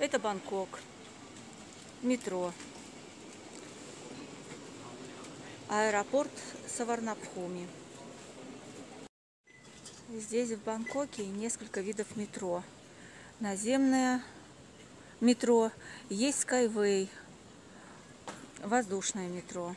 Это Бангкок. Метро. Аэропорт Саварнабхуми. Здесь в Бангкоке несколько видов метро. Наземное метро, есть Skyway, воздушное метро.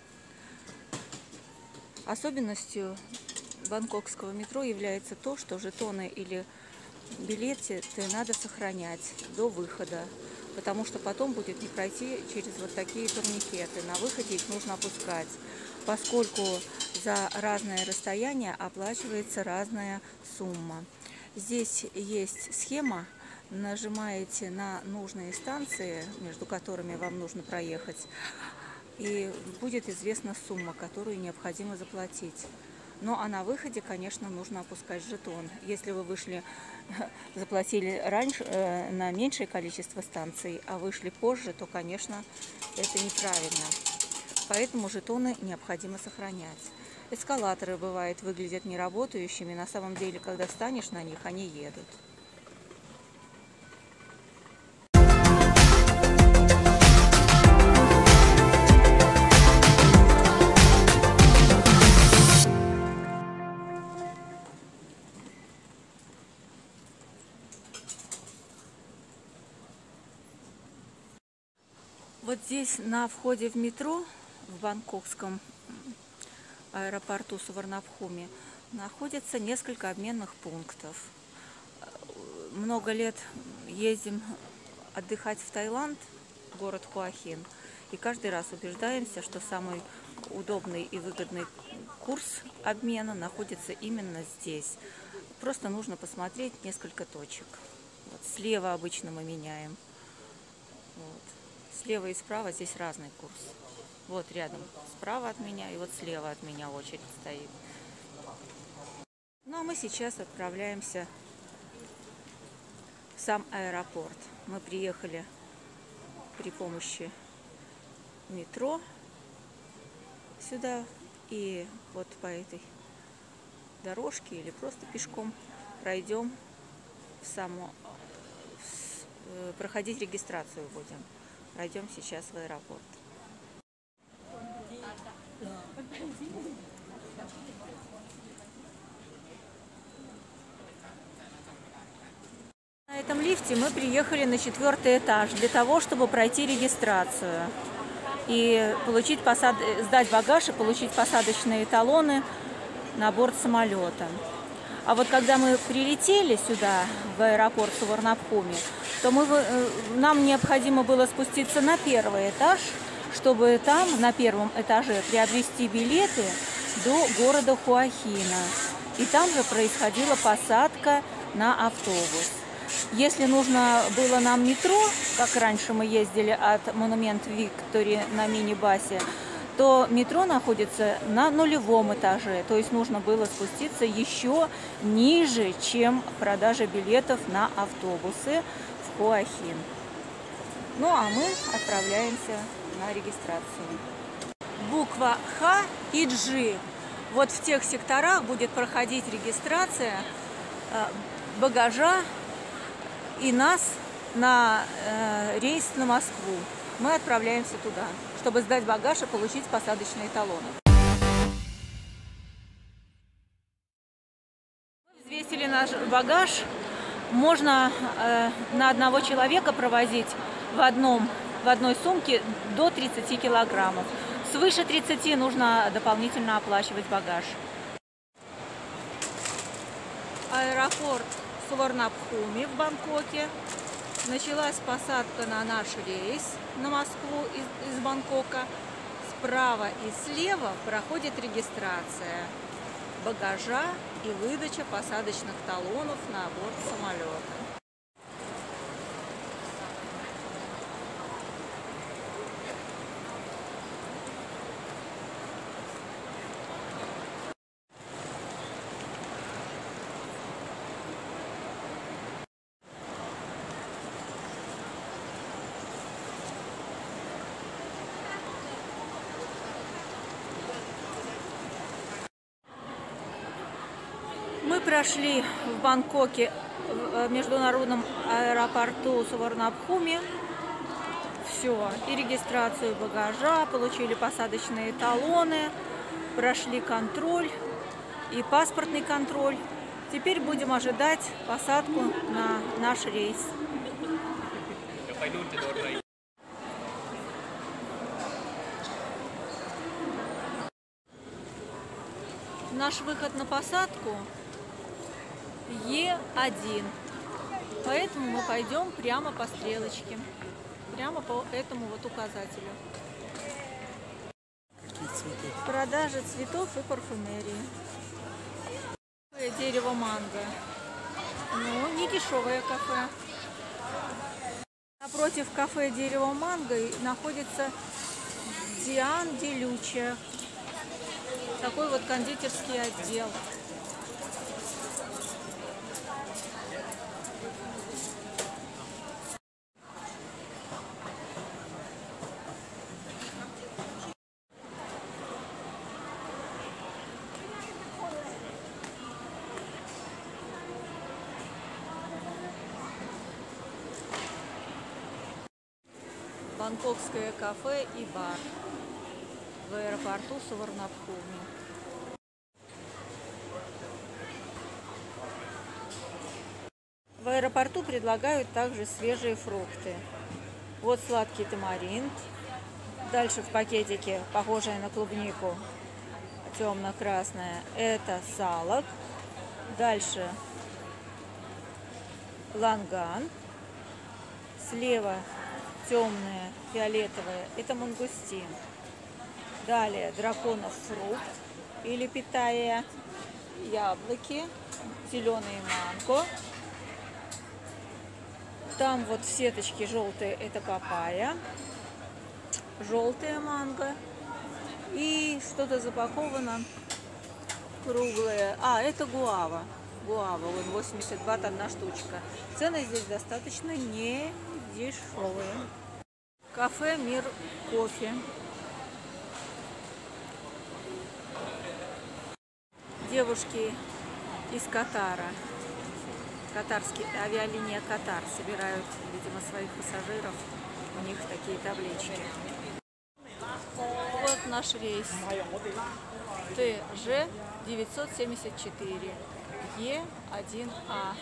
Особенностью бангкокского метро является то, что жетоны или билеты надо сохранять до выхода, потому что потом будет не пройти через вот такие турникеты. На выходе их нужно опускать, поскольку за разное расстояние оплачивается разная сумма. Здесь есть схема, нажимаете на нужные станции, между которыми вам нужно проехать, и будет известна сумма, которую необходимо заплатить. Ну а на выходе, конечно, нужно опускать жетон. Если вы вышли, заплатили раньше на меньшее количество станций, а вышли позже, то, конечно, это неправильно. Поэтому жетоны необходимо сохранять. Эскалаторы, бывает, выглядят неработающими. На самом деле, когда встанешь на них, они едут. Вот здесь на входе в метро в бангкокском аэропорту Саварнабхуми находится несколько обменных пунктов. Много лет ездим отдыхать в Таиланд, город Хуахин, и каждый раз убеждаемся, что самый удобный и выгодный курс обмена находится именно здесь. Просто нужно посмотреть несколько точек. Вот слева обычно мы меняем. Вот. Слева и справа здесь разный курс. Вот рядом справа от меня и вот слева от меня очередь стоит. Ну а мы сейчас отправляемся в сам аэропорт. Мы приехали при помощи метро сюда, и вот по этой дорожке или просто пешком пройдем проходить регистрацию будем. Пройдем сейчас в аэропорт. На этом лифте мы приехали на 4-й этаж для того, чтобы пройти регистрацию и сдать багаж и получить посадочные талоны на борт самолета. А вот когда мы прилетели сюда, в аэропорт Саварнабхуми, то нам необходимо было спуститься на 1-й этаж, чтобы там, на 1-м этаже, приобрести билеты до города Хуахина. И там же происходила посадка на автобус. Если нужно было нам метро, как раньше мы ездили от Монумент Виктори на мини-басе, то метро находится на 0-м этаже, то есть нужно было спуститься еще ниже, чем продажа билетов на автобусы в Хуахин. Ну а мы отправляемся на регистрацию. Буква Х и G. Вот в тех секторах будет проходить регистрация багажа и нас на рейс на Москву. Мы отправляемся туда, чтобы сдать багаж и получить посадочные талоны. Мы взвесили наш багаж. Можно на одного человека провозить в одной сумке до 30 килограммов. Свыше 30 нужно дополнительно оплачивать багаж. Аэропорт Саварнабхуми в Бангкоке. Началась посадка на наш рейс на Москву из Бангкока. Справа и слева проходит регистрация багажа и выдача посадочных талонов на борт самолета. Мы Мы прошли в Бангкоке в международном аэропорту Суварнабхуми. Все, и регистрацию багажа, получили посадочные талоны, прошли контроль и паспортный контроль. Теперь будем ожидать посадку на наш рейс. Наш выход на посадку Е1, поэтому мы пойдем прямо по стрелочке, прямо по этому вот указателю. Продажа цветов и парфюмерии. Дерево манго. Ну, не дешевое кафе. Напротив кафе дерево манго находится Диан де Люче. Такой вот кондитерский отдел. Бангкокское кафе и бар в аэропорту Суварнабхуми. В аэропорту предлагают также свежие фрукты. Вот сладкий тамаринд. Дальше в пакетике, похожее на клубнику, темно-красное, это салок. Дальше ланган. Слева темное, фиолетовое, это мангустин. Далее драконов фрукт или питая, яблоки, зеленые манго. Там вот в сеточке желтые, это папайя, желтая манго. И что-то запаковано круглое. А, это гуава. Гуава, вот 80 бат одна штучка. Цены здесь достаточно не дешевые. Кафе «Мир кофе». Девушки из Катара, катарские, авиалиния Катар, собирают, видимо, своих пассажиров. У них такие таблички. Вот наш рейс. ТЖ 974 Е1А.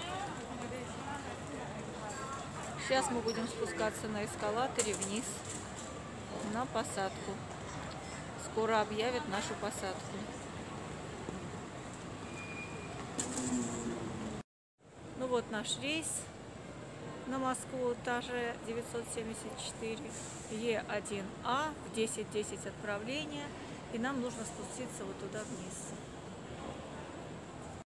Сейчас мы будем спускаться на эскалаторе вниз на посадку. Скоро объявят нашу посадку. Ну вот наш рейс на Москву, ТЖ 974 Е1А в 10:10 отправления. И нам нужно спуститься вот туда вниз.